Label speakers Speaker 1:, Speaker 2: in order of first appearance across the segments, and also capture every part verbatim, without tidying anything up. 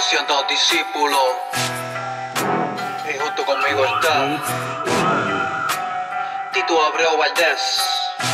Speaker 1: siendo discípulo y junto conmigo está Tito Abreu Valdés.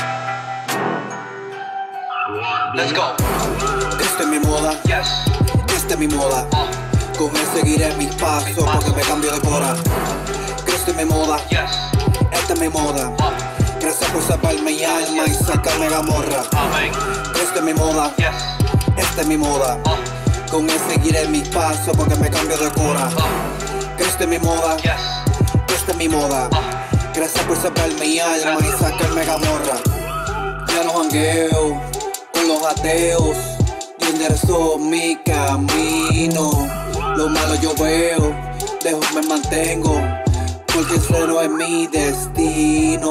Speaker 1: Let's go.
Speaker 2: Esta es mi moda,
Speaker 1: Yes.
Speaker 2: esta es mi moda.
Speaker 1: Uh.
Speaker 2: Con él seguiré mis pasos,
Speaker 1: Mis pasos.
Speaker 2: porque me cambio de cora. Esta es mi moda,
Speaker 1: Yes.
Speaker 2: esta es mi moda.
Speaker 1: Uh.
Speaker 2: Gracias por salvar mi alma y sacarme Gamorra.
Speaker 1: Amén.
Speaker 2: Esta es mi moda,
Speaker 1: Yes.
Speaker 2: esta es mi moda.
Speaker 1: Uh.
Speaker 2: Con él seguiré mis pasos, porque me cambio de cora.
Speaker 1: Uh.
Speaker 2: Esta es mi moda,
Speaker 1: Yes.
Speaker 2: esta es mi moda.
Speaker 1: Uh.
Speaker 2: Gracias por salvar mi alma y
Speaker 1: Gracias.
Speaker 2: sacarme Gamorra. Ya no jangueo con los ateos, yo enderezo mi camino. Lo malo yo veo, lejos me mantengo, porque ese no es mi destino.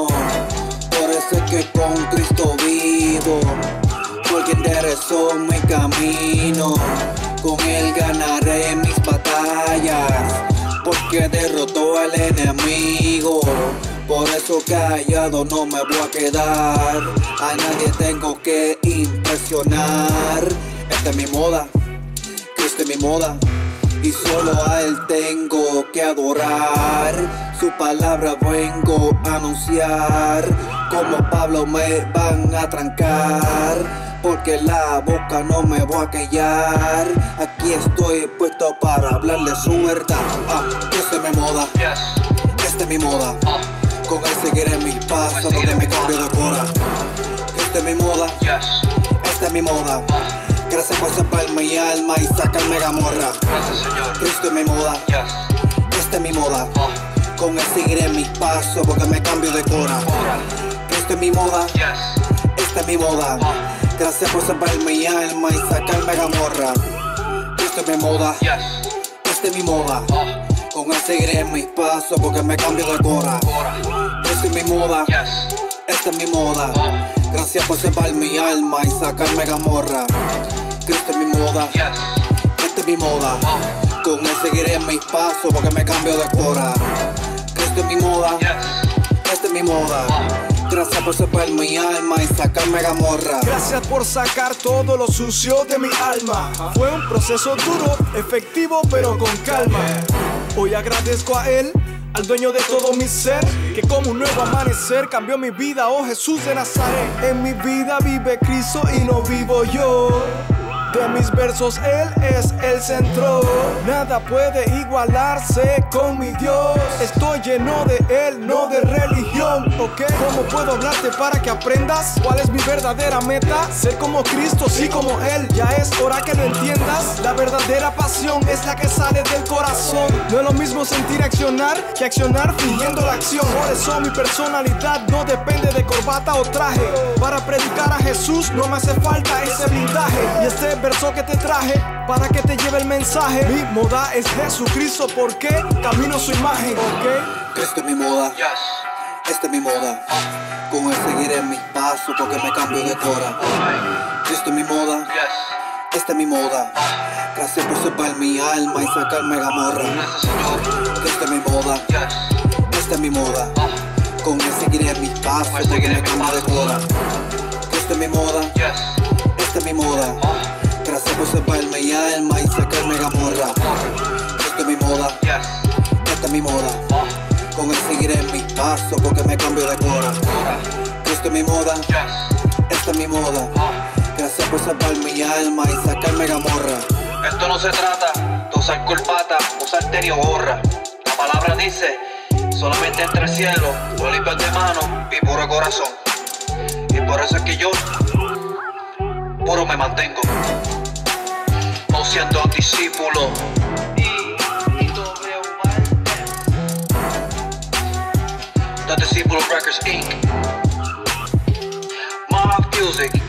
Speaker 2: Por eso es que con Cristo vivo, porque enderezó mi camino. Con él ganaré mis batallas, porque derrotó al enemigo. Por eso callado no me voy a quedar, a nadie tengo que impresionar. Esta es mi moda, Cristo es mi moda, y solo a él tengo que adorar. Su palabra vengo a anunciar, como Pablo me van a trancar, porque la boca no me voy a callar. Aquí estoy puesto para hablarle su verdad. Ah, esta es mi moda,
Speaker 1: Yes.
Speaker 2: esta es mi moda.
Speaker 1: Uh.
Speaker 2: Con él seguiré mis pasos, porque me cambio de cora. Esta es mi moda,
Speaker 1: Yes.
Speaker 2: esta es mi moda.
Speaker 1: Uh.
Speaker 2: Gracias por salvar mi alma y sacarme Gamorra.
Speaker 1: Gracias, Señor.
Speaker 2: Cristo es mi moda,
Speaker 1: Yes.
Speaker 2: esta es mi moda.
Speaker 1: Uh.
Speaker 2: Con él seguiré mis pasos, porque me cambio de cora.
Speaker 1: Ora.
Speaker 2: Esta es mi moda,
Speaker 1: Yes.
Speaker 2: esta es mi moda.
Speaker 1: Uh.
Speaker 2: Gracias por salvar mi alma y sacarme Gamorra. Esta es mi moda,
Speaker 1: Yes.
Speaker 2: esta es mi moda.
Speaker 1: Uh.
Speaker 2: Con él seguiré mis pasos, porque me cambio de cora.
Speaker 1: Ora.
Speaker 2: Esta es mi moda,
Speaker 1: Yes.
Speaker 2: esta es mi moda.
Speaker 1: Uh.
Speaker 2: Gracias por salvar mi alma y sacarme Gamorra. Esta es mi moda,
Speaker 1: Yes.
Speaker 2: esta es mi moda.
Speaker 1: Uh.
Speaker 2: Con él seguiré mis pasos, porque me cambio de cora. Esta es mi moda,
Speaker 1: Yes.
Speaker 2: esta es mi moda. Gracias por salvar mi alma y sacarme Gamorra.
Speaker 3: Gracias por sacar todo lo sucio de mi alma. Fue un proceso duro, efectivo pero con calma. Hoy agradezco a él, al dueño de todo mi ser, que como un nuevo amanecer cambió mi vida, oh Jesús de Nazaret. En mi vida vive Cristo y no vivo yo. De mis versos él es el centro, nada puede igualarse con mi Dios. Estoy lleno de él, no de religión, ¿ok? ¿Cómo puedo hablarte para que aprendas cuál es mi verdadera meta? Ser como Cristo, sí como él, ya es hora que lo entiendas. La verdadera pasión es la que sale del corazón. No es lo mismo sentir y accionar que accionar fingiendo la acción. Por eso mi personalidad no depende de corbata o traje. Para predicar a Jesús no me hace falta ese blindaje. Y este verso que te traje para que te lleve el mensaje. Mi moda es Jesucristo, porque camino su imagen, ¿ok?
Speaker 2: Esta es mi moda,
Speaker 1: Yes.
Speaker 2: esta es mi moda. Con él seguiré mis pasos, porque me cambio de cora. Esta es mi moda,
Speaker 1: Yes.
Speaker 2: esta es mi moda. Gracias por salvar mi alma y sacarme Gamorra.
Speaker 1: Gracias, Señor.
Speaker 2: Esta es mi moda,
Speaker 1: Yes.
Speaker 2: esta es mi moda.
Speaker 1: Uh.
Speaker 2: Con él seguiré mis pasos,
Speaker 1: Con él
Speaker 2: porque
Speaker 1: seguiré
Speaker 2: me
Speaker 1: mis
Speaker 2: cambio de
Speaker 1: pasos.
Speaker 2: cora. Esta es mi moda,
Speaker 1: Yes.
Speaker 2: esta es mi moda.
Speaker 1: Uh.
Speaker 2: Gracias por salvar mi alma y sacarme Gamorra.
Speaker 1: Ora.
Speaker 2: Esta es mi moda,
Speaker 1: Yes.
Speaker 2: esta es mi moda.
Speaker 1: Uh.
Speaker 2: Con él seguiré mis pasos, porque me cambio de cora.
Speaker 1: Ora.
Speaker 2: Esta es mi moda,
Speaker 1: Yes.
Speaker 2: esta es mi moda.
Speaker 1: Uh.
Speaker 2: Gracias por salvar mi alma y sacarme Gamorra.
Speaker 1: Esto no se trata de usar corbata, usar tenis o gorra. La palabra dice, solamente entre el cielo, lo limpio de mano y puro corazón. Y por eso es que yo puro me mantengo, no siendo discípulo. The Disciple Records incorporated. Mob Music.